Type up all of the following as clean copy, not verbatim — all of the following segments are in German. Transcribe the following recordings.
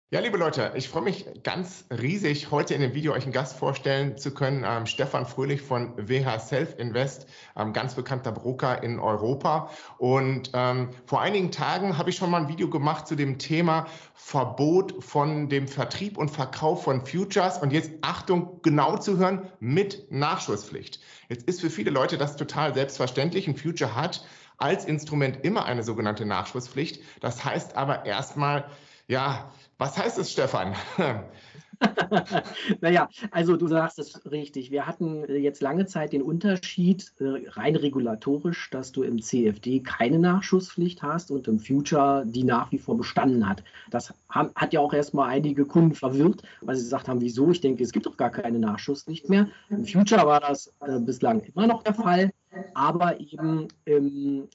Ja, liebe Leute, ich freue mich ganz riesig, heute in dem Video euch einen Gast vorstellen zu können. Stefan Fröhlich von WH Self Invest, ganz bekannter Broker in Europa. Und vor einigen Tagen habe ich schon mal ein Video gemacht zu dem Thema Verbot von dem Vertrieb und Verkauf von Futures. Und jetzt Achtung, genau zu hören, mit Nachschusspflicht. Jetzt ist für viele Leute das total selbstverständlich. Ein Future hat als Instrument immer eine sogenannte Nachschusspflicht. Das heißt aber erstmal, ja, was heißt es, Stefan? Naja, also du sagst es richtig. Wir hatten jetzt lange Zeit den Unterschied, rein regulatorisch, dass du im CFD keine Nachschusspflicht hast und im Future die nach wie vor bestanden hat. Das hat ja auch erstmal einige Kunden verwirrt, weil sie gesagt haben, wieso? Ich denke, es gibt doch gar keine Nachschusspflicht mehr. Im Future war das bislang immer noch der Fall. Aber eben im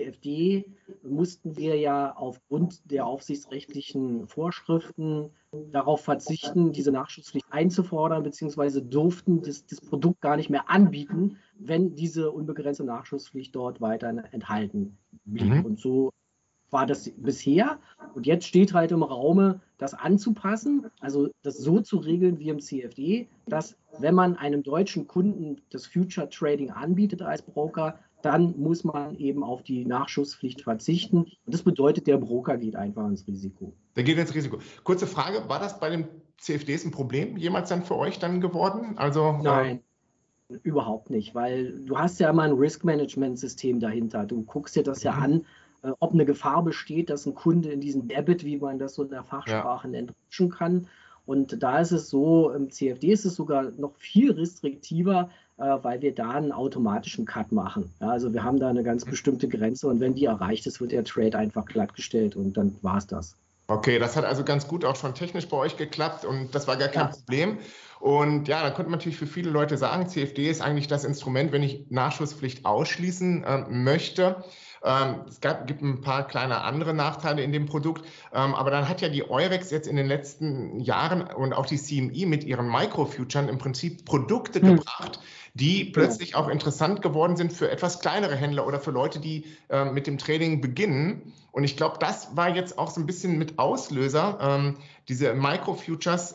CFD mussten wir ja aufgrund der aufsichtsrechtlichen Vorschriften darauf verzichten, diese Nachschusspflicht einzufordern, beziehungsweise durften das Produkt gar nicht mehr anbieten, wenn diese unbegrenzte Nachschusspflicht dort weiter enthalten blieb. Und so war das bisher. Und jetzt steht halt im Raume, das anzupassen, also das so zu regeln wie im CFD, dass wenn man einem deutschen Kunden das Future Trading anbietet als Broker, dann muss man eben auf die Nachschusspflicht verzichten. Und das bedeutet, der Broker geht einfach ins Risiko. Der geht ins Risiko. Kurze Frage, war das bei den CFDs ein Problem jemals dann für euch dann geworden? Also, Nein. Überhaupt nicht, weil du hast ja immer ein Risk-Management-System dahinter. Du guckst dir das ja an, ob eine Gefahr besteht, dass ein Kunde in diesen Debit, wie man das so in der Fachsprache nennt, rutschen kann. Und da ist es so, im CFD ist es sogar noch viel restriktiver, weil wir da einen automatischen Cut machen. Ja, also wir haben da eine ganz bestimmte Grenze und wenn die erreicht ist, wird der Trade einfach glattgestellt und dann war es das. Okay, das hat also ganz gut auch schon technisch bei euch geklappt und das war gar kein Problem. Und ja, da konnte man natürlich für viele Leute sagen, CFD ist eigentlich das Instrument, wenn ich Nachschusspflicht ausschließen möchte. Es gibt ein paar kleine andere Nachteile in dem Produkt, aber dann hat ja die Eurex jetzt in den letzten Jahren und auch die CME mit ihren Microfuturen im Prinzip Produkte gebracht, die plötzlich auch interessant geworden sind für etwas kleinere Händler oder für Leute, die mit dem Trading beginnen. Und ich glaube, das war jetzt auch so ein bisschen mit Auslöser, diese Microfutures,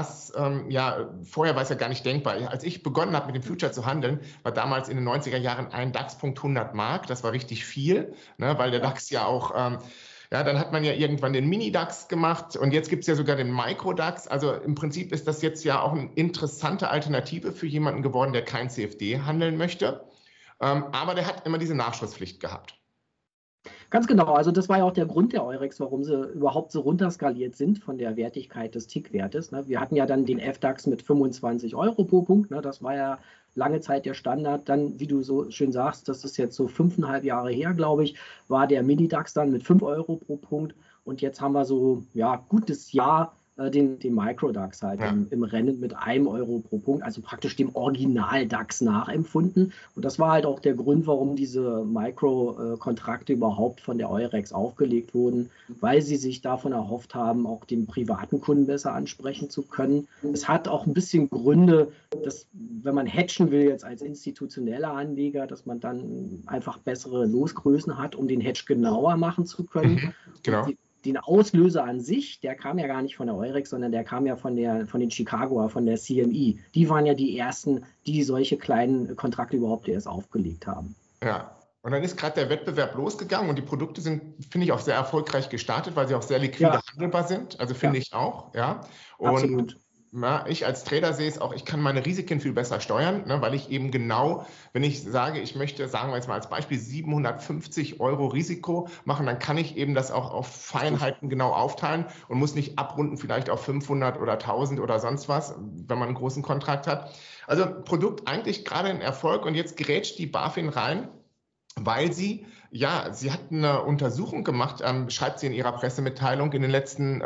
ja, vorher war es ja gar nicht denkbar. Als ich begonnen habe, mit dem Future zu handeln, war damals in den 90er Jahren ein DAX-Punkt 100 Mark. Das war richtig viel, ne, weil der DAX ja auch, ja, dann hat man ja irgendwann den Mini-DAX gemacht und jetzt gibt es ja sogar den Micro-DAX. Also im Prinzip ist das jetzt ja auch eine interessante Alternative für jemanden geworden, der kein CFD handeln möchte. Aber der hat immer diese Nachschusspflicht gehabt. Ganz genau, also das war ja auch der Grund der Eurex, warum sie überhaupt so runterskaliert sind von der Wertigkeit des Tickwertes. Wir hatten ja dann den FDAX mit 25 Euro pro Punkt, das war ja lange Zeit der Standard. Dann, wie du so schön sagst, das ist jetzt so 5,5 Jahre her, glaube ich, war der Mini-DAX dann mit 5 Euro pro Punkt. Und jetzt haben wir so, ja, gutes Jahr den Micro-DAX halt im Rennen mit 1 Euro pro Punkt, also praktisch dem Original-DAX nachempfunden. Und das war halt auch der Grund, warum diese Micro-Kontrakte überhaupt von der Eurex aufgelegt wurden, weil sie sich davon erhofft haben, auch den privaten Kunden besser ansprechen zu können. Es hat auch ein bisschen Gründe, dass, wenn man hedgen will jetzt als institutioneller Anleger, dass man dann einfach bessere Losgrößen hat, um den Hedge genauer machen zu können. Genau. Den Auslöser an sich, der kam ja gar nicht von der Eurex, sondern der kam ja von den Chicagoer, von der CME. Die waren ja die ersten, die solche kleinen Kontrakte überhaupt erst aufgelegt haben. Ja, und dann ist gerade der Wettbewerb losgegangen und die Produkte sind, finde ich, auch sehr erfolgreich gestartet, weil sie auch sehr liquide handelbar sind. Also finde ich auch, ja. Und absolut. Ja, ich als Trader sehe es auch, ich kann meine Risiken viel besser steuern, ne, weil ich eben genau, wenn ich sage, ich möchte, sagen wir jetzt mal als Beispiel, 750 Euro Risiko machen, dann kann ich eben das auch auf Feinheiten genau aufteilen und muss nicht abrunden vielleicht auf 500 oder 1000 oder sonst was, wenn man einen großen Kontrakt hat. Also Produkt eigentlich gerade ein Erfolg und jetzt grätscht die BaFin rein, weil sie hat eine Untersuchung gemacht, schreibt sie in ihrer Pressemitteilung in den letzten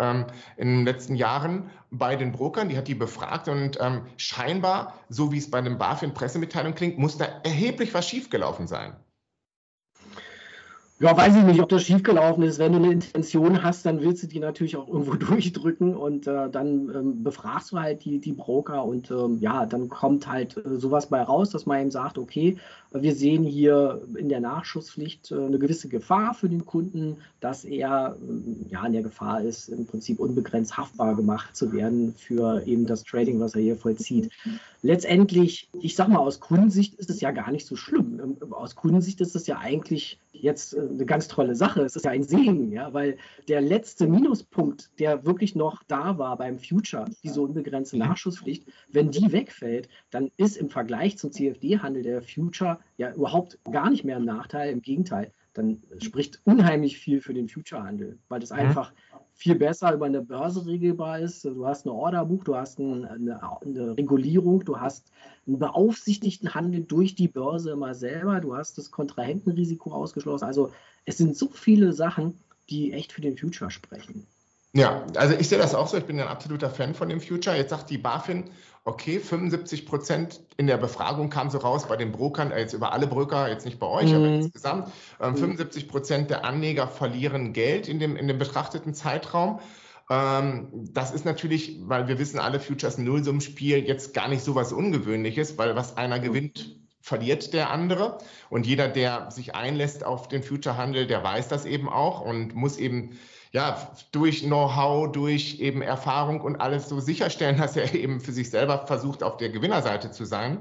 Jahren bei den Brokern, die hat die befragt und scheinbar, so wie es bei dem BaFin-Pressemitteilung klingt, muss da erheblich was schiefgelaufen sein. Ja, weiß ich nicht, ob das schiefgelaufen ist. Wenn du eine Intention hast, dann willst du die natürlich auch irgendwo durchdrücken und dann befragst du halt die Broker und ja, dann kommt halt sowas bei raus, dass man eben sagt, okay, wir sehen hier in der Nachschusspflicht eine gewisse Gefahr für den Kunden, dass er ja in der Gefahr ist, im Prinzip unbegrenzt haftbar gemacht zu werden für eben das Trading, was er hier vollzieht. Letztendlich, ich sag mal, aus Kundensicht ist es ja gar nicht so schlimm. Aus Kundensicht ist es ja eigentlich jetzt eine ganz tolle Sache. Es ist ja ein Segen, ja, weil der letzte Minuspunkt, der wirklich noch da war beim Future, diese unbegrenzte Nachschusspflicht, wenn die wegfällt, dann ist im Vergleich zum CFD-Handel der Future ja überhaupt gar nicht mehr ein Nachteil. Im Gegenteil, dann spricht unheimlich viel für den Future-Handel, weil das einfach viel besser über eine Börse regelbar ist. Du hast ein Orderbuch, du hast eine Regulierung, du hast einen beaufsichtigten Handel durch die Börse immer selber, du hast das Kontrahentenrisiko ausgeschlossen. Also es sind so viele Sachen, die echt für den Future sprechen. Ja, also ich sehe das auch so. Ich bin ein absoluter Fan von dem Future. Jetzt sagt die BaFin, okay, 75% in der Befragung kam so raus bei den Brokern, jetzt über alle Broker, jetzt nicht bei euch, aber insgesamt, 75% der Anleger verlieren Geld in dem betrachteten Zeitraum. Das ist natürlich, weil wir wissen, alle Futures Nullsummenspiel jetzt gar nicht so was Ungewöhnliches, weil was einer gewinnt, verliert der andere. Und jeder, der sich einlässt auf den Future-Handel, der weiß das eben auch und muss eben ja, durch Know-how, durch eben Erfahrung und alles so sicherstellen, dass er eben für sich selber versucht, auf der Gewinnerseite zu sein.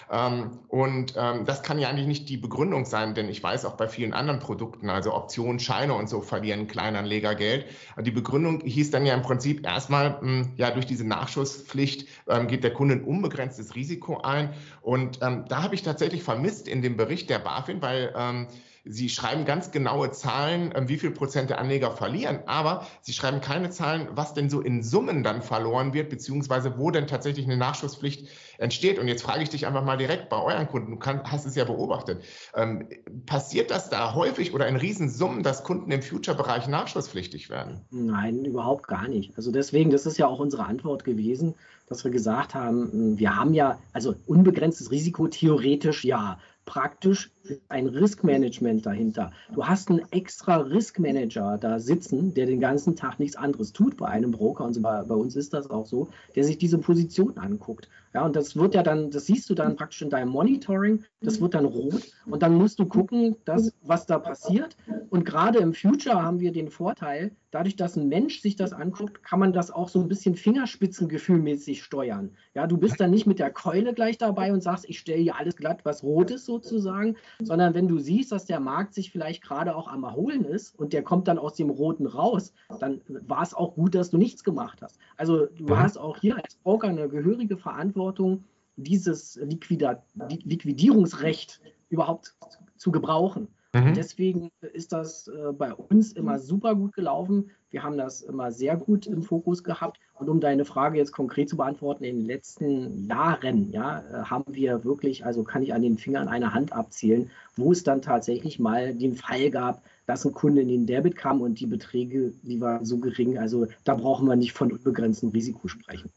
Das kann ja eigentlich nicht die Begründung sein, denn ich weiß auch bei vielen anderen Produkten, also Optionen, Scheine und so, verlieren Kleinanleger Geld. Die Begründung hieß dann ja im Prinzip erstmal, ja, durch diese Nachschusspflicht geht der Kunde ein unbegrenztes Risiko ein. Und da habe ich tatsächlich vermisst in dem Bericht der BaFin, weil Sie schreiben ganz genaue Zahlen, wie viel Prozent der Anleger verlieren, aber Sie schreiben keine Zahlen, was denn so in Summen dann verloren wird, beziehungsweise wo denn tatsächlich eine Nachschusspflicht entsteht. Und jetzt frage ich dich einfach mal direkt bei euren Kunden, du hast es ja beobachtet, passiert das da häufig oder in Riesensummen, dass Kunden im Future-Bereich nachschusspflichtig werden? Nein, überhaupt gar nicht. Also deswegen, das ist ja auch unsere Antwort gewesen, dass wir gesagt haben, wir haben ja, also unbegrenztes Risiko theoretisch ja, praktisch ein Risk-Management dahinter. Du hast einen extra Risk-Manager da sitzen, der den ganzen Tag nichts anderes tut bei einem Broker, und bei uns ist das auch so, der sich diese Position anguckt. Ja, und das wird ja dann, das siehst du dann praktisch in deinem Monitoring, das wird dann rot und dann musst du gucken, was da passiert. Und gerade im Future haben wir den Vorteil, dadurch, dass ein Mensch sich das anguckt, kann man das auch so ein bisschen fingerspitzengefühlmäßig steuern. Ja, du bist dann nicht mit der Keule gleich dabei und sagst, ich stelle hier alles glatt, was rot ist sozusagen, sondern wenn du siehst, dass der Markt sich vielleicht gerade auch am Erholen ist und der kommt dann aus dem Roten raus, dann war es auch gut, dass du nichts gemacht hast. Also du hast auch hier als Broker eine gehörige Verantwortung, dieses Liquidierungsrecht überhaupt zu gebrauchen. Und deswegen ist das bei uns immer super gut gelaufen. Wir haben das immer sehr gut im Fokus gehabt. Und um deine Frage jetzt konkret zu beantworten, in den letzten Jahren haben wir wirklich, also kann ich an den Fingern einer Hand abzählen, wo es dann tatsächlich mal den Fall gab, dass ein Kunde in den Debit kam und die Beträge, die waren so gering. Also da brauchen wir nicht von unbegrenztem Risiko sprechen.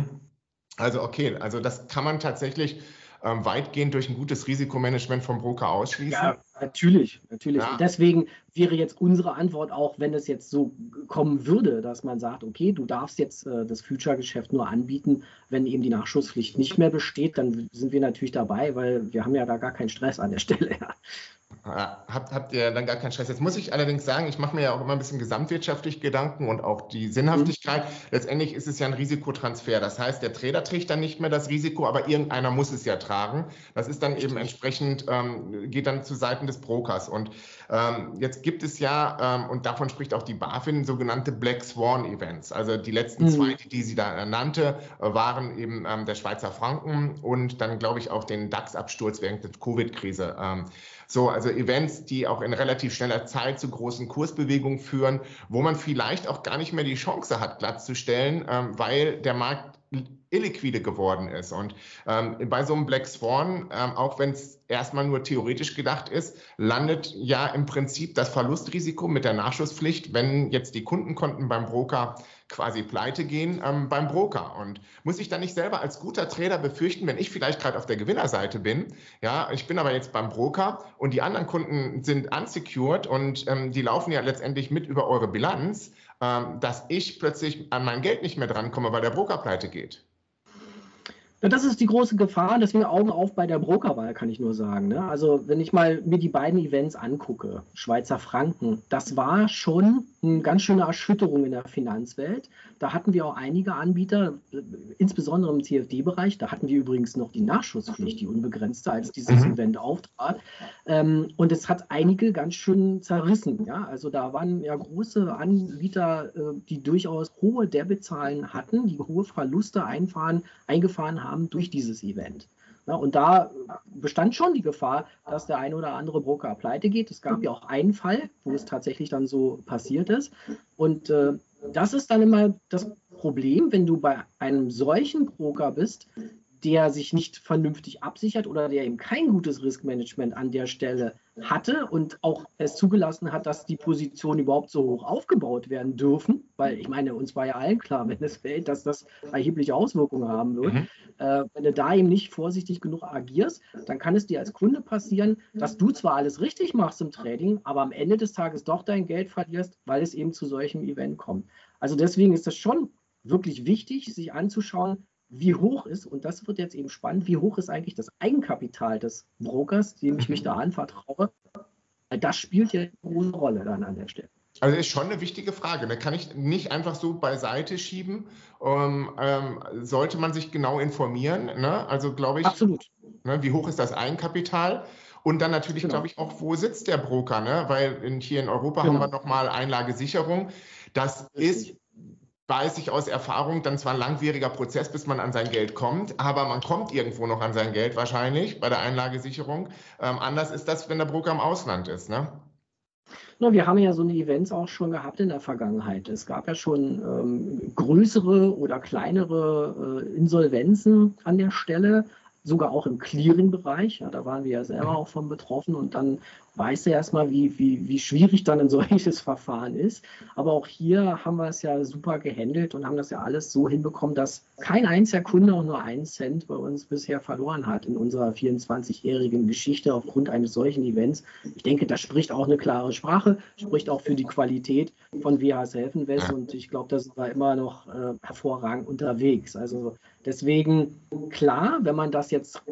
Also okay, also das kann man tatsächlich weitgehend durch ein gutes Risikomanagement vom Broker ausschließen? Ja, natürlich. Ja. Und deswegen wäre jetzt unsere Antwort auch, wenn es jetzt so kommen würde, dass man sagt, okay, du darfst jetzt das Future-Geschäft nur anbieten, wenn eben die Nachschusspflicht nicht mehr besteht, dann sind wir natürlich dabei, weil wir haben ja da gar keinen Stress an der Stelle. Habt ihr dann gar keinen Stress? Jetzt muss ich allerdings sagen, ich mache mir ja auch immer ein bisschen gesamtwirtschaftlich Gedanken und auch die Sinnhaftigkeit. Letztendlich ist es ja ein Risikotransfer. Das heißt, der Trader trägt dann nicht mehr das Risiko, aber irgendeiner muss es ja tragen. Das ist dann eben entsprechend, geht dann zu Seiten des Brokers. Und jetzt gibt es ja, und davon spricht auch die BaFin, sogenannte Black Swan Events. Also die letzten zwei, die sie da nannte, waren eben der Schweizer Franken und dann, glaube ich, auch den DAX-Absturz während der Covid-Krise. Also Events, die auch in relativ schneller Zeit zu großen Kursbewegungen führen, wo man vielleicht auch gar nicht mehr die Chance hat, glatt zu stellen, weil der Markt illiquide geworden ist. Und bei so einem Black Swan, auch wenn es erstmal nur theoretisch gedacht ist, landet ja im Prinzip das Verlustrisiko mit der Nachschusspflicht, wenn jetzt die Kundenkonten beim Broker quasi pleite gehen, beim Broker. Und muss ich dann nicht selber als guter Trader befürchten, wenn ich vielleicht gerade auf der Gewinnerseite bin, ja, ich bin aber jetzt beim Broker und die anderen Kunden sind unsecured und die laufen ja letztendlich mit über eure Bilanz, dass ich plötzlich an mein Geld nicht mehr drankomme, weil der Broker pleite geht? Ja, das ist die große Gefahr, deswegen Augen auf bei der Brokerwahl, kann ich nur sagen. Ne? Also wenn ich mal mir die beiden Events angucke, Schweizer Franken, das war schon eine ganz schöne Erschütterung in der Finanzwelt. Da hatten wir auch einige Anbieter, insbesondere im CFD-Bereich, da hatten wir übrigens noch die Nachschusspflicht, die unbegrenzte, als dieses Event auftrat. Und es hat einige ganz schön zerrissen. Ja? Also da waren ja große Anbieter, die durchaus hohe Debitzahlen hatten, die hohe Verluste eingefahren haben durch dieses Event. Ja, und da bestand schon die Gefahr, dass der ein oder andere Broker pleite geht. Es gab ja auch einen Fall, wo es tatsächlich dann so passiert ist. Und das ist dann immer das Problem, wenn du bei einem solchen Broker bist, der sich nicht vernünftig absichert oder der eben kein gutes Riskmanagement an der Stelle hatte und auch es zugelassen hat, dass die Positionen überhaupt so hoch aufgebaut werden dürfen, weil ich meine, uns war ja allen klar, wenn es fällt, dass das erhebliche Auswirkungen haben wird. Wenn du da eben nicht vorsichtig genug agierst, dann kann es dir als Kunde passieren, dass du zwar alles richtig machst im Trading, aber am Ende des Tages doch dein Geld verlierst, weil es eben zu solchem Event kommt. Also deswegen ist das schon wirklich wichtig, sich anzuschauen, wie hoch ist, und das wird jetzt eben spannend, wie hoch ist eigentlich das Eigenkapital des Brokers, dem ich mich da anvertraue. Das spielt ja eine große Rolle dann an der Stelle. Also ist schon eine wichtige Frage. Da kann ich nicht einfach so beiseite schieben. Sollte man sich genau informieren. Ne? Also glaube ich, absolut. Ne, wie hoch ist das Eigenkapital? Und dann natürlich, glaube ich, auch, wo sitzt der Broker? Ne? Weil hier in Europa haben wir nochmal Einlagesicherung. Das ist, weiß ich aus Erfahrung, dann zwar ein langwieriger Prozess, bis man an sein Geld kommt, aber man kommt irgendwo noch an sein Geld wahrscheinlich bei der Einlagesicherung. Anders ist das, wenn der Broker im Ausland ist, ne? Na, wir haben ja so eine Events auch schon gehabt in der Vergangenheit. Es gab ja schon größere oder kleinere Insolvenzen an der Stelle, sogar auch im Clearing-Bereich. Ja, da waren wir ja selber auch von betroffen und dann weißt du erstmal, wie schwierig dann ein solches Verfahren ist. Aber auch hier haben wir es ja super gehandelt und haben das ja alles so hinbekommen, dass kein einziger Kunde auch nur 1 Cent bei uns bisher verloren hat in unserer 24-jährigen Geschichte aufgrund eines solchen Events. Ich denke, das spricht auch eine klare Sprache, spricht auch für die Qualität von WHSF Invest und ich glaube, da sind wir immer noch hervorragend unterwegs. Also deswegen, klar, wenn man das jetzt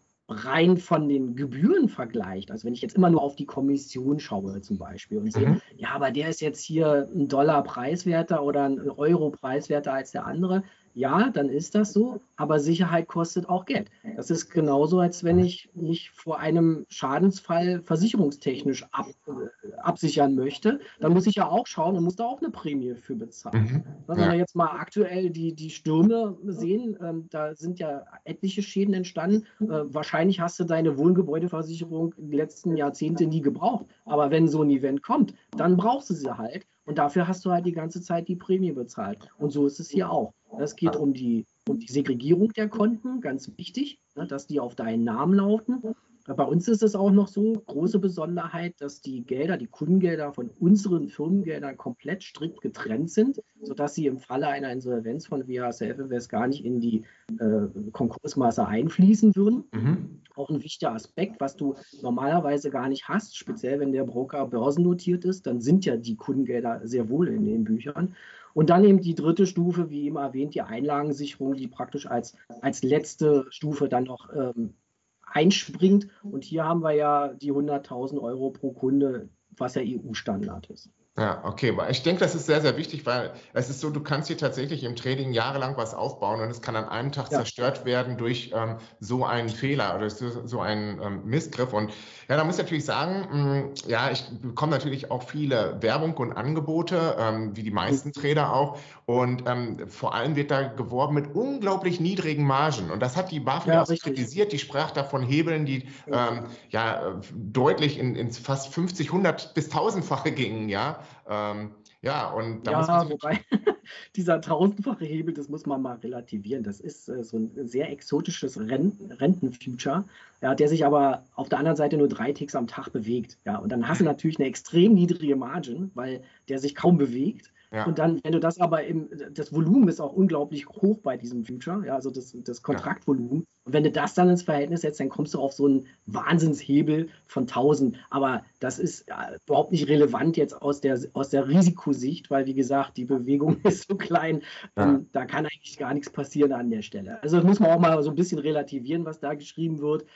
rein von den Gebühren vergleicht, also wenn ich jetzt immer nur auf die Kommission schaue zum Beispiel und sehe, ja, aber der ist jetzt hier $1 preiswerter oder €1 preiswerter als der andere, ja, dann ist das so, aber Sicherheit kostet auch Geld. Das ist genauso, als wenn ich mich vor einem Schadensfall versicherungstechnisch absichern möchte. Dann muss ich ja auch schauen und muss da auch eine Prämie für bezahlen. Wenn wir jetzt mal aktuell die Stürme sehen, da sind ja etliche Schäden entstanden. Wahrscheinlich hast du deine Wohngebäudeversicherung in den letzten Jahrzehnten nie gebraucht. Aber wenn so ein Event kommt, dann brauchst du sie halt. Und dafür hast du halt die ganze Zeit die Prämie bezahlt. Und so ist es hier auch. Es geht um die Segregierung der Konten, ganz wichtig, dass die auf deinen Namen lauten. Bei uns ist es auch noch so, große Besonderheit, dass die Gelder, die Kundengelder von unseren Firmengeldern komplett strikt getrennt sind, sodass sie im Falle einer Insolvenz von WHSF Invest gar nicht in die Konkursmasse einfließen würden. Auch ein wichtiger Aspekt, was du normalerweise gar nicht hast, speziell wenn der Broker börsennotiert ist, dann sind ja die Kundengelder sehr wohl in den Büchern. Und dann eben die dritte Stufe, wie eben erwähnt, die Einlagensicherung, die praktisch als letzte Stufe dann noch einspringt. Und hier haben wir ja die 100.000 € pro Kunde, was ja EU-Standard ist. Ja, okay, aber ich denke, das ist sehr, sehr wichtig, weil es ist so, du kannst hier tatsächlich im Trading jahrelang was aufbauen und es kann an einem Tag zerstört werden durch so einen Fehler oder so einen Missgriff. Und ja, da muss ich natürlich sagen, ja, ich bekomme natürlich auch viele Werbung und Angebote, wie die meisten Trader auch. Und vor allem wird da geworben mit unglaublich niedrigen Margen. Und das hat die BaFin auch kritisiert. Die sprach da von Hebeln, die deutlich ins fast 50, 100 bis 1000-fache gingen, ja. Ja, und da muss man Ja, sich wobei dieser tausendfache Hebel, das muss man mal relativieren. Das ist so ein sehr exotisches Rentenfuture, ja, der sich aber auf der anderen Seite nur 3 Ticks am Tag bewegt. Ja, und dann hast du natürlich eine extrem niedrige Margin, weil der sich kaum bewegt. Und ja, dann, wenn du das aber das Volumen ist auch unglaublich hoch bei diesem Future, ja, also das ja, Kontraktvolumen. Und wenn du das dann ins Verhältnis setzt, dann kommst du auf so einen Wahnsinnshebel von 1000. Aber das ist überhaupt nicht relevant jetzt aus der Risikosicht, weil, wie gesagt, die Bewegung ist so klein, ja. da kann eigentlich gar nichts passieren an der Stelle. Also das muss man auch mal so ein bisschen relativieren, was da geschrieben wird.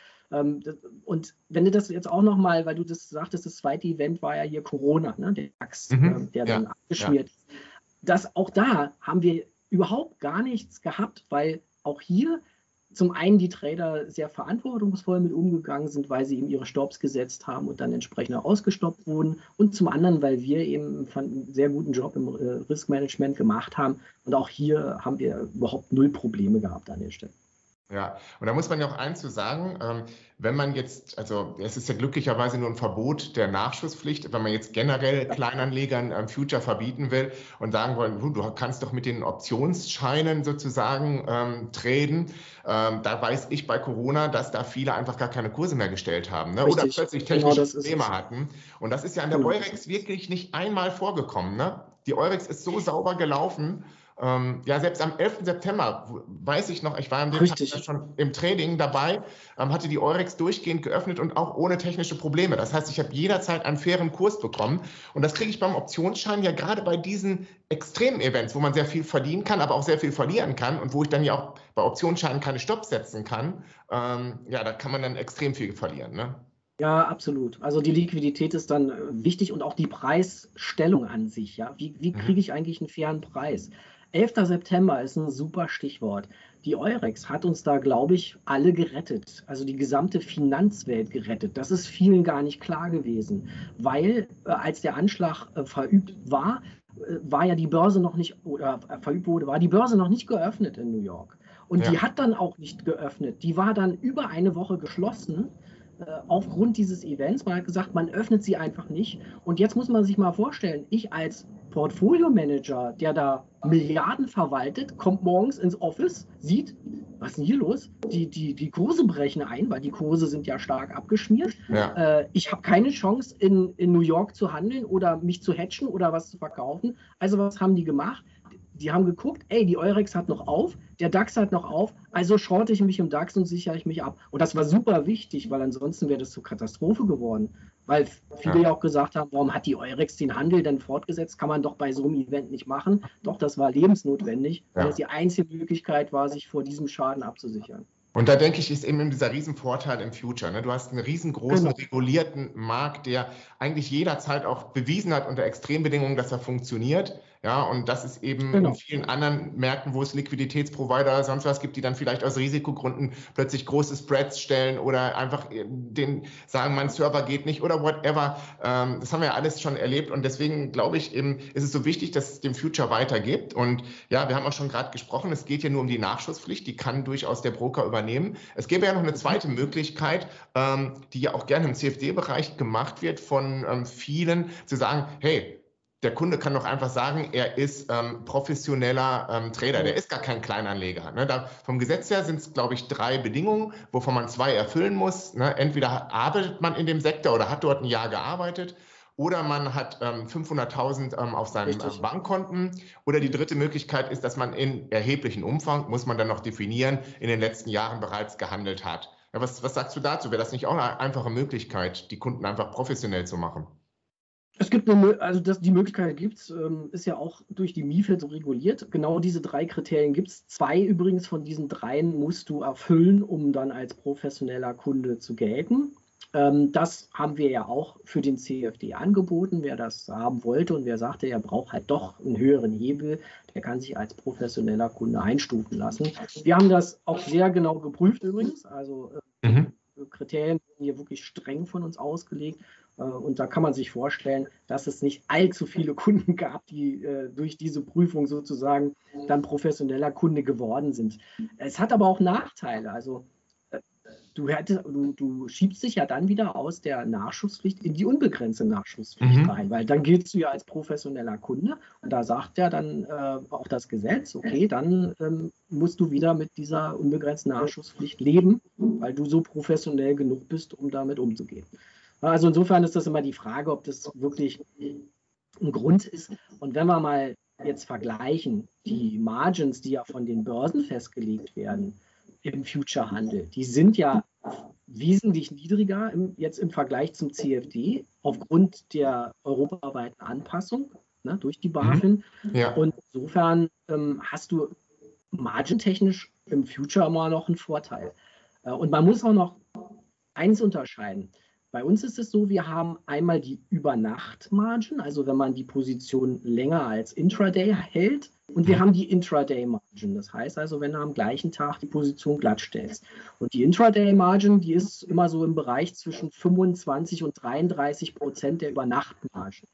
Und wenn du das jetzt auch nochmal, weil du das sagtest, das zweite Event war ja hier Corona, ne, der DAX, Mhm. der dann Ja, ja, abgeschmiert ist. Auch da haben wir überhaupt gar nichts gehabt, weil auch hier zum einen die Trader sehr verantwortungsvoll mit umgegangen sind, weil sie eben ihre Stops gesetzt haben und dann entsprechend ausgestoppt wurden. Und zum anderen, weil wir eben einen sehr guten Job im Riskmanagement gemacht haben. Und auch hier haben wir überhaupt null Probleme gehabt an der Stelle. ja. Und da muss man ja auch eins zu sagen, wenn man jetzt, also es ist ja glücklicherweise nur ein Verbot der Nachschusspflicht, wenn man jetzt generell Kleinanlegern Future verbieten will und sagen wollen, du kannst doch mit den Optionsscheinen sozusagen traden, da weiß ich bei Corona, dass da viele einfach gar keine Kurse mehr gestellt haben, ne? Oder Richtig, plötzlich genau technische das ist Probleme es. hatten. Und das ist ja an der Genau das ist Eurex es. wirklich nicht einmal vorgekommen, ne? Die Eurex ist so sauber gelaufen. Ja, selbst am 11. September weiß ich noch, ich war an dem Tag Richtig. schon im Trading dabei, hatte die Eurex durchgehend geöffnet und auch ohne technische Probleme. Das heißt, ich habe jederzeit einen fairen Kurs bekommen. Und das kriege ich beim Optionsschein ja gerade bei diesen extremen Events, wo man sehr viel verdienen kann, aber auch sehr viel verlieren kann und wo ich dann ja auch bei Optionsscheinen keine Stops setzen kann. Ja, da kann man dann extrem viel verlieren, ne? Ja, absolut. Also die Liquidität ist dann wichtig und auch die Preisstellung an sich. Ja? Wie kriege Mhm. ich eigentlich einen fairen Preis? 11. September ist ein super Stichwort. Die Eurex hat uns da, glaube ich, alle gerettet. Also die gesamte Finanzwelt gerettet. Das ist vielen gar nicht klar gewesen, weil als der Anschlag verübt war ja die Börse noch nicht, oder verübt wurde, war die Börse noch nicht geöffnet in New York. Und die Ja, hat dann auch nicht geöffnet. Die war dann über eine Woche geschlossen aufgrund dieses Events. Man hat gesagt, man öffnet sie einfach nicht. Und jetzt muss man sich mal vorstellen, ich als Portfolio-Manager, der da Milliarden verwaltet, kommt morgens ins Office, sieht, was ist denn hier los? Die Kurse brechen ein, weil die Kurse sind ja stark abgeschmiert. ja, Ich habe keine Chance, in New York zu handeln oder mich zu hatchen oder was zu verkaufen. Also was haben die gemacht? Die haben geguckt, ey, die Eurex hat noch auf, der DAX hat noch auf, also shorte ich mich im DAX und sichere ich mich ab. Und das war super wichtig, weil ansonsten wäre das zur Katastrophe geworden. Weil viele ja. ja auch gesagt haben, warum hat die Eurex den Handel denn fortgesetzt? Kann man doch bei so einem Event nicht machen. Doch, das war lebensnotwendig, weil es Ja. die einzige Möglichkeit war, sich vor diesem Schaden abzusichern. Und da denke ich, ist eben dieser Riesenvorteil im Future. Ne? Du hast einen riesengroßen, Genau, regulierten Markt, der eigentlich jederzeit auch bewiesen hat unter Extrembedingungen, dass er funktioniert. Ja, und das ist eben in genau. vielen anderen Märkten, wo es Liquiditätsprovider, sonst was gibt, die dann vielleicht aus Risikogründen plötzlich große Spreads stellen oder einfach sagen, mein Server geht nicht oder whatever. Das haben wir ja alles schon erlebt und deswegen glaube ich eben, ist es so wichtig, dass es dem Future weitergibt. Und ja, wir haben auch schon gerade gesprochen, es geht ja nur um die Nachschusspflicht, die kann durchaus der Broker übernehmen. Es gäbe ja noch eine zweite Möglichkeit, die ja auch gerne im CFD-Bereich gemacht wird von vielen, zu sagen, hey, der Kunde kann doch einfach sagen, er ist professioneller Trader, der ist gar kein Kleinanleger. Ne? Vom Gesetz her sind es, glaube ich, 3 Bedingungen, wovon man 2 erfüllen muss. Ne? Entweder arbeitet man in dem Sektor oder hat dort ein Jahr gearbeitet oder man hat 500.000 auf seinem Richtig. Bankkonten. Oder die dritte Möglichkeit ist, dass man in erheblichem Umfang, muss man dann noch definieren, in den letzten Jahren bereits gehandelt hat. Ja, was sagst du dazu? Wäre das nicht auch eine einfache Möglichkeit, die Kunden einfach professionell zu machen? Es gibt die Möglichkeit gibt es, ist ja auch durch die MiFID so reguliert. Genau diese 3 Kriterien gibt es. 2 übrigens von diesen 3 musst du erfüllen, um dann als professioneller Kunde zu gelten. Das haben wir ja auch für den CFD angeboten. Wer das haben wollte und wer sagte, er braucht halt doch einen höheren Hebel, der kann sich als professioneller Kunde einstufen lassen. Wir haben das auch sehr genau geprüft übrigens. Also Mhm. die Kriterien wurden hier wirklich streng von uns ausgelegt. Und da kann man sich vorstellen, dass es nicht allzu viele Kunden gab, die durch diese Prüfung sozusagen dann professioneller Kunde geworden sind. Es hat aber auch Nachteile. Also du schiebst dich ja dann wieder aus der Nachschusspflicht in die unbegrenzte Nachschusspflicht rein, weil dann giltst du ja als professioneller Kunde und da sagt ja dann auch das Gesetz, okay, dann musst du wieder mit dieser unbegrenzten Nachschusspflicht leben, weil du so professionell genug bist, um damit umzugehen. Also insofern ist das immer die Frage, ob das wirklich ein Grund ist. Und wenn wir mal jetzt vergleichen, die Margins, die ja von den Börsen festgelegt werden im Future-Handel, die sind ja wesentlich niedriger jetzt im Vergleich zum CFD aufgrund der europaweiten Anpassung durch die BaFin. Ja. Und insofern hast du margentechnisch im Future immer noch einen Vorteil. Und man muss auch noch eins unterscheiden. Bei uns ist es so, wir haben einmal die Übernacht-Margin, also wenn man die Position länger als Intraday hält, und wir haben die Intraday-Margin. Das heißt also, wenn du am gleichen Tag die Position glatt stellst. Und die Intraday-Margin, die ist immer so im Bereich zwischen 25% und 33% der Übernacht-Margin.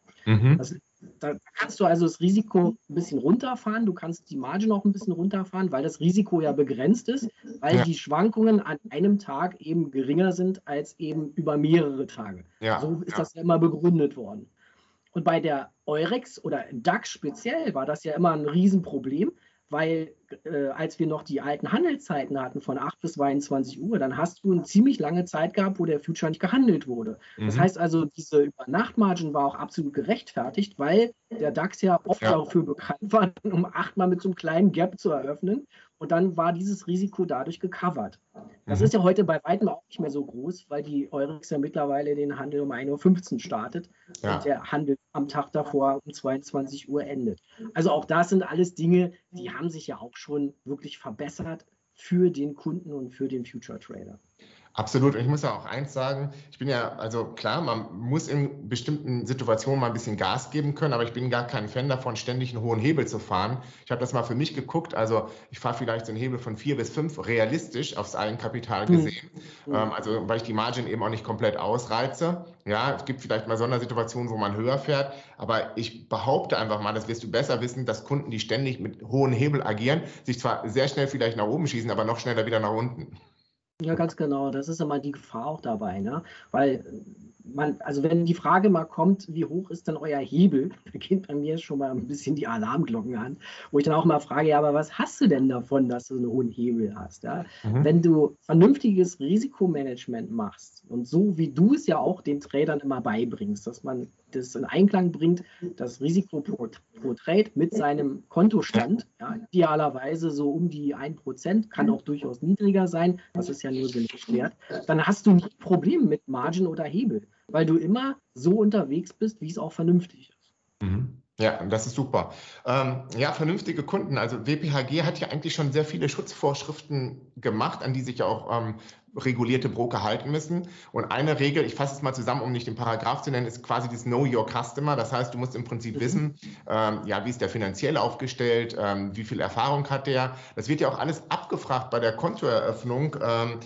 Da kannst du also das Risiko ein bisschen runterfahren, du kannst die Margin auch ein bisschen runterfahren, weil das Risiko ja begrenzt ist, weil die Schwankungen an einem Tag eben geringer sind als eben über mehrere Tage. So ist das ja immer begründet worden. Und bei der Eurex oder DAX speziell war das ja immer ein Riesenproblem, weil als wir noch die alten Handelszeiten hatten von 8 bis 22 Uhr, dann hast du eine ziemlich lange Zeit gehabt, wo der Future nicht gehandelt wurde. Das heißt also, diese Übernachtmargin war auch absolut gerechtfertigt, weil der DAX ja oft dafür bekannt war, um 8 Mal mit so einem kleinen Gap zu eröffnen. Und dann war dieses Risiko dadurch gecovert. Das ist ja heute bei weitem auch nicht mehr so groß, weil die Eurex ja mittlerweile den Handel um 1:15 Uhr startet und der Handel am Tag davor um 22 Uhr endet. Also auch das sind alles Dinge, die haben sich ja auch schon wirklich verbessert für den Kunden und für den Future Trader. Absolut. Und ich muss ja auch eins sagen, ich bin ja, also klar, man muss in bestimmten Situationen mal ein bisschen Gas geben können, aber ich bin gar kein Fan davon, ständig einen hohen Hebel zu fahren. Ich habe das mal für mich geguckt, also ich fahre vielleicht so einen Hebel von 4 bis 5 realistisch aufs Eigenkapital gesehen, also weil ich die Margin eben auch nicht komplett ausreize. Ja, es gibt vielleicht mal Sondersituationen, wo man höher fährt, aber ich behaupte einfach mal, das wirst du besser wissen, dass Kunden, die ständig mit hohen Hebel agieren, sich zwar sehr schnell vielleicht nach oben schießen, aber noch schneller wieder nach unten. Ja, ganz genau. Das ist immer die Gefahr auch dabei, ne? Weil also wenn die Frage mal kommt, wie hoch ist denn euer Hebel, da gehen bei mir schon mal ein bisschen die Alarmglocken an, wo ich dann auch mal frage, ja, aber was hast du denn davon, dass du einen hohen Hebel hast? Ja? Wenn du vernünftiges Risikomanagement machst und so wie du es ja auch den Tradern immer beibringst, dass man das in Einklang bringt, das Risiko pro Trade mit seinem Kontostand, idealerweise so um die 1%, kann auch durchaus niedriger sein, das ist ja nur gemischt wert, dann hast du nie Probleme mit Margin oder Hebel, weil du immer so unterwegs bist, wie es auch vernünftig ist. Ja, das ist super. Ja, vernünftige Kunden. Also WPHG hat ja eigentlich schon sehr viele Schutzvorschriften gemacht, an die sich ja auch regulierte Broker halten müssen. Und eine Regel, ich fasse es mal zusammen, um nicht den Paragraph zu nennen, ist quasi das Know Your Customer. Das heißt, du musst im Prinzip wissen, wie ist der finanziell aufgestellt, wie viel Erfahrung hat der. Das wird ja auch alles abgefragt bei der Kontoeröffnung.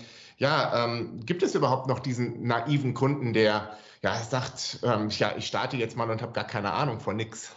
Gibt es überhaupt noch diesen naiven Kunden, der sagt, ich starte jetzt mal und habe gar keine Ahnung von nix?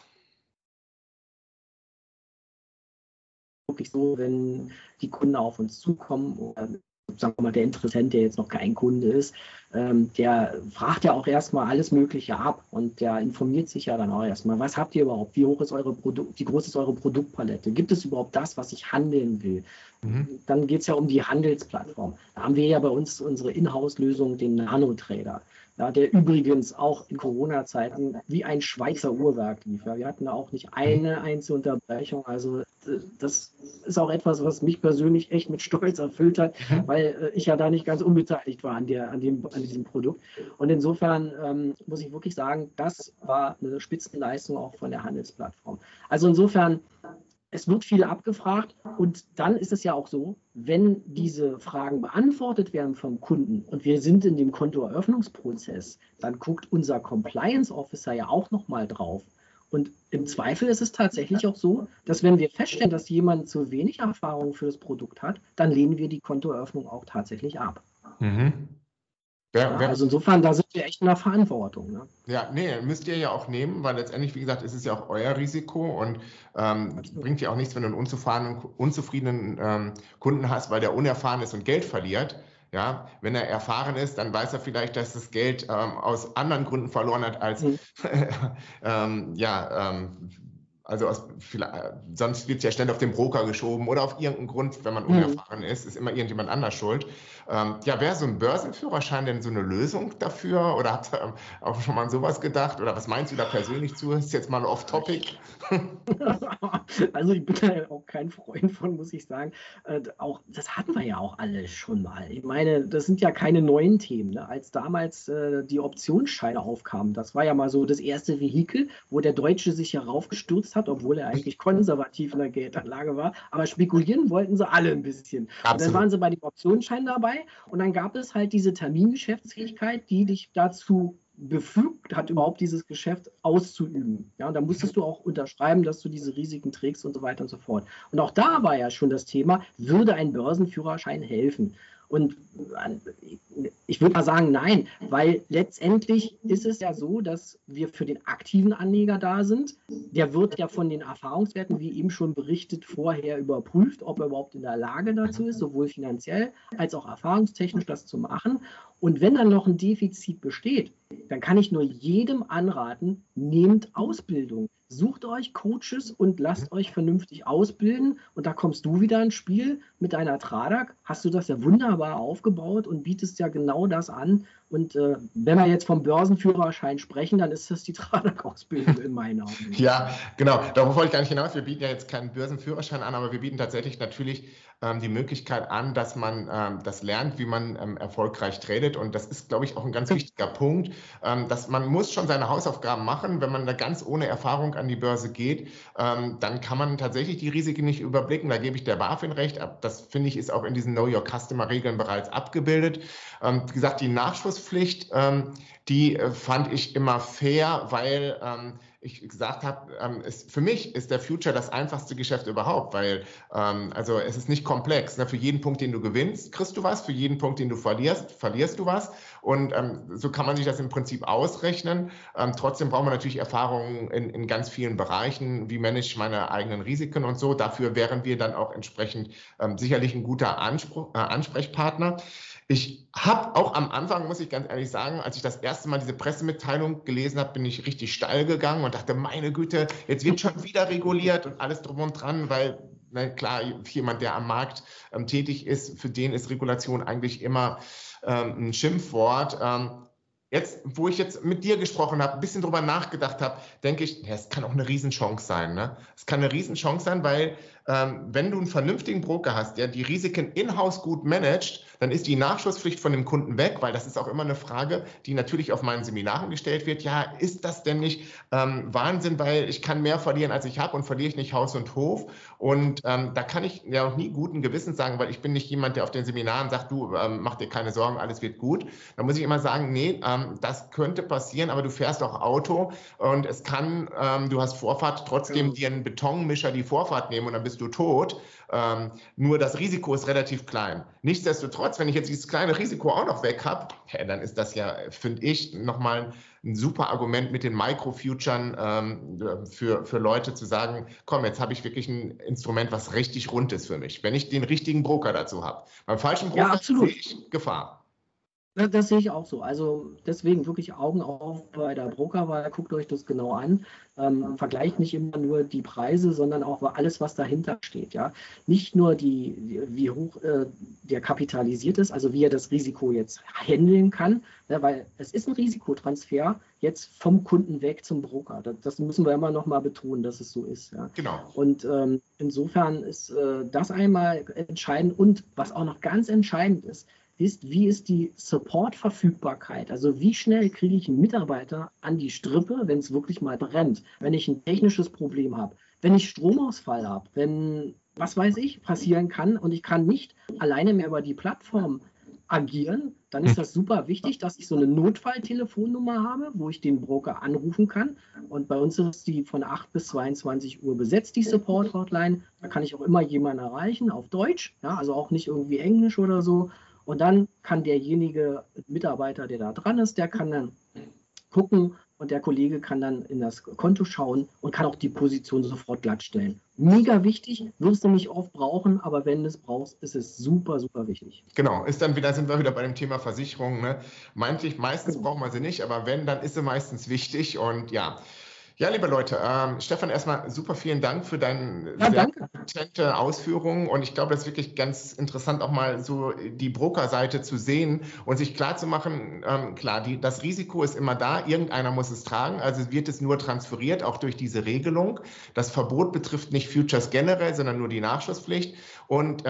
Wirklich so, wenn die Kunden auf uns zukommen oder sagen wir mal, der Interessent, der jetzt noch kein Kunde ist, der fragt ja auch erstmal alles Mögliche ab und der informiert sich ja dann auch erstmal, was habt ihr überhaupt, wie groß ist eure Produktpalette, gibt es überhaupt das, was ich handeln will? Dann geht es ja um die Handelsplattform. Da haben wir ja bei uns unsere Inhouse-Lösung, den Nano-Trader, der übrigens auch in Corona-Zeiten wie ein Schweizer Uhrwerk lief. Wir hatten auch nicht eine einzige Unterbrechung. Also das ist auch etwas, was mich persönlich echt mit Stolz erfüllt hat, weil ich ja da nicht ganz unbeteiligt war an diesem Produkt. Und insofern muss ich wirklich sagen, das war eine Spitzenleistung auch von der Handelsplattform. Also insofern, es wird viel abgefragt und dann ist es ja auch so, wenn diese Fragen beantwortet werden vom Kunden und wir sind in dem Kontoeröffnungsprozess, dann guckt unser Compliance Officer ja auch nochmal drauf. Und im Zweifel ist es tatsächlich auch so, dass wenn wir feststellen, dass jemand zu wenig Erfahrung für das Produkt hat, dann lehnen wir die Kontoeröffnung auch tatsächlich ab. Also insofern, da sind wir echt in der Verantwortung. Ne? Ja, nee, müsst ihr ja auch nehmen, weil letztendlich, wie gesagt, ist es ja auch euer Risiko und bringt ja auch nichts, wenn du einen unzufriedenen Kunden hast, weil der unerfahren ist und Geld verliert. Ja, wenn er erfahren ist, dann weiß er vielleicht, dass das Geld aus anderen Gründen verloren hat als also sonst wird es ja schnell auf den Broker geschoben oder auf irgendeinen Grund, wenn man unerfahren ist immer irgendjemand anders schuld. Wäre so ein Börsenführerschein denn so eine Lösung dafür? Oder habt ihr auch schon mal an sowas gedacht? Oder was meinst du da persönlich zu? Ist jetzt mal off-topic. Also ich bin da auch kein Freund von, muss ich sagen. Das hatten wir ja auch alle schon mal. Ich meine, das sind ja keine neuen Themen. Ne? Als damals die Optionsscheine aufkamen, das war ja mal so das erste Vehikel, wo der Deutsche sich heraufgestürzt hat, obwohl er eigentlich konservativ in der Geldanlage war. Aber spekulieren wollten sie alle ein bisschen. Und dann waren sie bei den Optionsscheinen dabei und dann gab es halt diese Termingeschäftsfähigkeit, die dich dazu befugt hat, überhaupt dieses Geschäft auszuüben. Ja, und da musstest du auch unterschreiben, dass du diese Risiken trägst und so weiter und so fort. Und auch da war ja schon das Thema, würde ein Börsenführerschein helfen? Und ich würde mal sagen, nein, weil letztendlich ist es ja so, dass wir für den aktiven Anleger da sind. Der wird ja von den Erfahrungswerten, wie eben schon berichtet, vorher überprüft, ob er überhaupt in der Lage dazu ist, sowohl finanziell als auch erfahrungstechnisch das zu machen. Und wenn dann noch ein Defizit besteht, dann kann ich nur jedem anraten, nehmt Ausbildung. Sucht euch Coaches und lasst euch vernünftig ausbilden. Und da kommst du wieder ins Spiel mit deiner Tradak. Hast du das ja wunderbar aufgebaut und bietest ja genau das an. Und wenn wir jetzt vom Börsenführerschein sprechen, dann ist das die Tradak-Ausbildung in meinen Augen. Ja, genau. Darauf wollte ich gar nicht hinaus. Wir bieten ja jetzt keinen Börsenführerschein an, aber wir bieten tatsächlich natürlich die Möglichkeit an, dass man das lernt, wie man erfolgreich tradet. Und das ist, glaube ich, auch ein ganz wichtiger Punkt, dass man muss schon seine Hausaufgaben machen. Wenn man da ganz ohne Erfahrung an die Börse geht, dann kann man tatsächlich die Risiken nicht überblicken. Da gebe ich der BaFin recht. Das, finde ich, ist auch in diesen Know-Your-Customer-Regeln bereits abgebildet. Wie gesagt, die Nachschusspflicht, die fand ich immer fair, weil ich gesagt habe, für mich ist der Future das einfachste Geschäft überhaupt, weil also es ist nicht komplex. Ne? Für jeden Punkt, den du gewinnst, kriegst du was. Für jeden Punkt, den du verlierst du was. Und so kann man sich das im Prinzip ausrechnen. Trotzdem braucht man natürlich Erfahrungen in ganz vielen Bereichen. Wie manage ich meine eigenen Risiken und so. Dafür wären wir dann auch entsprechend sicherlich ein guter Ansprechpartner. Ich habe auch am Anfang, muss ich ganz ehrlich sagen, als ich das erste Mal diese Pressemitteilung gelesen habe, bin ich richtig steil gegangen und dachte, meine Güte, jetzt wird schon wieder reguliert und alles drum und dran, weil, na klar, jemand, der am Markt tätig ist, für den ist Regulation eigentlich immer ein Schimpfwort. Jetzt, wo ich jetzt mit dir gesprochen habe, ein bisschen drüber nachgedacht habe, denke ich, ja, es kann auch eine Riesenchance sein. Ne? Es kann eine Riesenchance sein, weil wenn du einen vernünftigen Broker hast, der die Risiken in-house gut managt, dann ist die Nachschusspflicht von dem Kunden weg, weil das ist auch immer eine Frage, die natürlich auf meinen Seminaren gestellt wird. Ja, ist das denn nicht Wahnsinn, weil ich kann mehr verlieren, als ich habe und verliere ich nicht Haus und Hof? Und da kann ich ja auch nie guten Gewissens sagen, weil ich bin nicht jemand, der auf den Seminaren sagt, du mach dir keine Sorgen, alles wird gut. Da muss ich immer sagen, nee, das könnte passieren, aber du fährst auch Auto und es kann, du hast Vorfahrt, trotzdem dir einen Betonmischer die Vorfahrt nehmen und dann bist du tot. Nur das Risiko ist relativ klein. Nichtsdestotrotz, wenn ich jetzt dieses kleine Risiko auch noch weg habe, dann ist das ja, finde ich, nochmal ein super Argument mit den Microfuturen für Leute zu sagen, komm, jetzt habe ich wirklich ein Instrument, was richtig rund ist für mich, wenn ich den richtigen Broker dazu habe. Beim falschen Broker sehe ich Gefahr. Das sehe ich auch so. Also deswegen wirklich Augen auf bei der Brokerwahl. Guckt euch das genau an. Vergleicht nicht immer nur die Preise, sondern auch alles, was dahinter steht. Ja? Nicht nur wie hoch der kapitalisiert ist, also wie er das Risiko jetzt handeln kann, ne? Weil es ist ein Risikotransfer jetzt vom Kunden weg zum Broker. Das müssen wir immer noch mal betonen, dass es so ist. Ja? Genau. Und insofern ist das einmal entscheidend. Und was auch noch ganz entscheidend ist, wie ist die Support-Verfügbarkeit? Also wie schnell kriege ich einen Mitarbeiter an die Strippe, wenn es wirklich mal brennt, wenn ich ein technisches Problem habe, wenn ich Stromausfall habe, wenn, was weiß ich, passieren kann und ich kann nicht alleine mehr über die Plattform agieren, dann ist das super wichtig, dass ich so eine Notfalltelefonnummer habe, wo ich den Broker anrufen kann. Und bei uns ist die von 8 bis 22 Uhr besetzt, die Support-Hotline. Da kann ich auch immer jemanden erreichen auf Deutsch, ja, also auch nicht irgendwie Englisch oder so. Und dann kann derjenige Mitarbeiter, der da dran ist, der kann dann gucken und der Kollege kann dann in das Konto schauen und kann auch die Position sofort glattstellen. Mega wichtig, wirst du nicht oft brauchen, aber wenn du es brauchst, ist es super, super wichtig. Genau, sind wir wieder bei dem Thema Versicherung. Ne? Meistens braucht man sie nicht, aber wenn, dann ist sie meistens wichtig. Und ja, liebe Leute, Stefan, erstmal super vielen Dank für deine sehr kompetente Ausführungen. Und ich glaube, das ist wirklich ganz interessant, auch mal so die Brokerseite zu sehen und sich klar zu machen, klar, das Risiko ist immer da, irgendeiner muss es tragen, also wird es nur transferiert, auch durch diese Regelung. Das Verbot betrifft nicht Futures generell, sondern nur die Nachschusspflicht. Und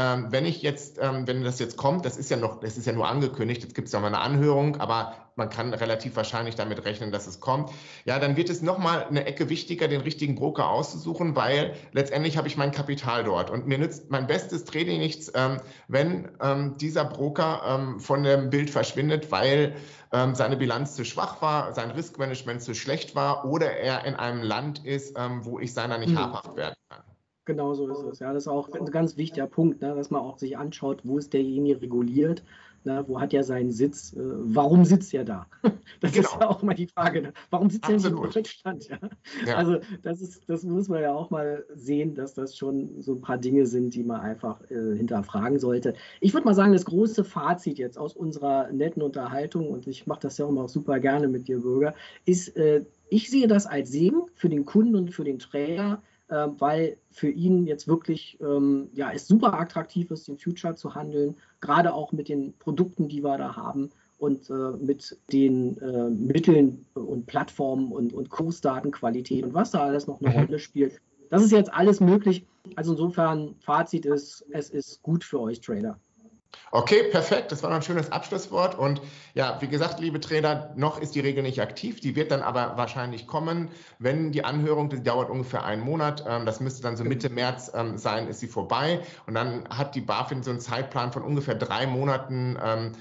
wenn das jetzt kommt, das ist ja nur angekündigt, jetzt gibt es ja mal eine Anhörung, aber man kann relativ wahrscheinlich damit rechnen, dass es kommt. Ja, dann wird es nochmal eine Ecke wichtiger, den richtigen Broker auszusuchen, weil letztendlich habe ich mein Kapital dort und mir nützt mein bestes Trading nichts, wenn dieser Broker von dem Bild verschwindet, weil seine Bilanz zu schwach war, sein Riskmanagement zu schlecht war oder er in einem Land ist, wo ich seiner nicht habhaft werden kann. Genau so ist es. Ja, das ist auch ein ganz wichtiger Punkt, ne, dass man auch sich anschaut, wo ist derjenige reguliert, ne, wo hat er seinen Sitz, warum sitzt er da? Das ist ja auch mal die Frage, ne? Warum sitzt er nicht in Deutschland? Ja? Ja. Also das muss man ja auch mal sehen, dass das schon so ein paar Dinge sind, die man einfach hinterfragen sollte. Ich würde mal sagen, das große Fazit jetzt aus unserer netten Unterhaltung, und ich mache das ja auch mal super gerne mit dir, Bürger, ist, ich sehe das als Segen für den Kunden und für den Trader, weil für ihn jetzt wirklich es super attraktiv ist, den Future zu handeln, gerade auch mit den Produkten, die wir da haben und mit den Mitteln und Plattformen und Kursdatenqualität und was da alles noch eine Rolle spielt. Das ist jetzt alles möglich. Also insofern, Fazit ist, es ist gut für euch Trader. Okay, perfekt. Das war noch ein schönes Abschlusswort. Und ja, wie gesagt, liebe Trader, noch ist die Regel nicht aktiv. Die wird dann aber wahrscheinlich kommen, wenn die Anhörung, die dauert ungefähr einen Monat. Das müsste dann so Mitte März sein, ist sie vorbei. Und dann hat die BaFin so einen Zeitplan von ungefähr 3 Monaten,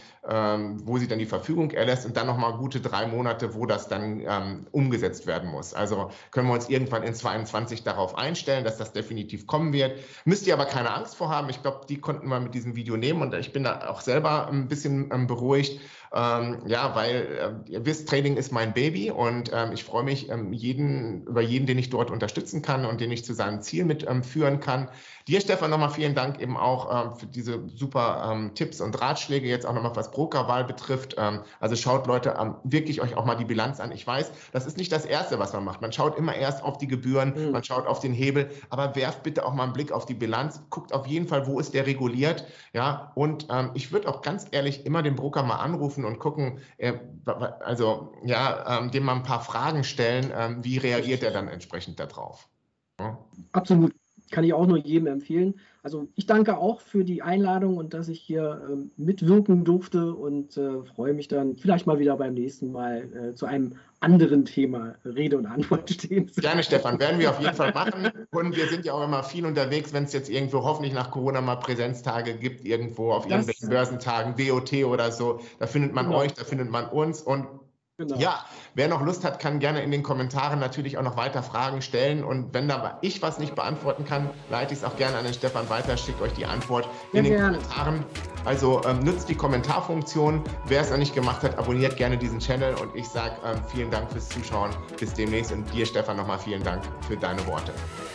wo sie dann die Verfügung erlässt und dann nochmal gute 3 Monate, wo das dann umgesetzt werden muss. Also können wir uns irgendwann in 2022 darauf einstellen, dass das definitiv kommen wird. Müsst ihr aber keine Angst vor haben. Ich glaube, die konnten wir mit diesem Video nehmen und ich bin da auch selber ein bisschen beruhigt, weil ihr wisst, Trading ist mein Baby und ich freue mich über jeden, den ich dort unterstützen kann und den ich zu seinem Ziel mitführen kann. Dir, Stefan, nochmal vielen Dank eben auch für diese super Tipps und Ratschläge, jetzt auch nochmal was Brokerwahl betrifft. Also schaut, Leute, wirklich euch auch mal die Bilanz an. Ich weiß, das ist nicht das Erste, was man macht. Man schaut immer erst auf die Gebühren, man schaut auf den Hebel, aber werft bitte auch mal einen Blick auf die Bilanz, guckt auf jeden Fall, wo ist der reguliert, ja, und ich würde auch ganz ehrlich immer den Broker mal anrufen und gucken, dem mal ein paar Fragen stellen, wie reagiert er dann entsprechend darauf. Ja? Absolut. Kann ich auch nur jedem empfehlen. Also ich danke auch für die Einladung und dass ich hier mitwirken durfte und freue mich dann vielleicht mal wieder beim nächsten Mal zu einem anderen Thema Rede und Antwort stehen. Gerne, Stefan, werden wir auf jeden Fall machen. Und wir sind ja auch immer viel unterwegs, wenn es jetzt irgendwo hoffentlich nach Corona mal Präsenztage gibt, irgendwo auf irgendwelchen Börsentagen, WOT oder so. Da findet man euch, da findet man uns und ja, wer noch Lust hat, kann gerne in den Kommentaren natürlich auch noch weiter Fragen stellen. Und wenn da ich was nicht beantworten kann, leite ich es auch gerne an den Stefan weiter, schickt euch die Antwort in den Kommentaren. Also nutzt die Kommentarfunktion. Wer es noch nicht gemacht hat, abonniert gerne diesen Channel. Und ich sage vielen Dank fürs Zuschauen. Bis demnächst. Und dir, Stefan, nochmal vielen Dank für deine Worte.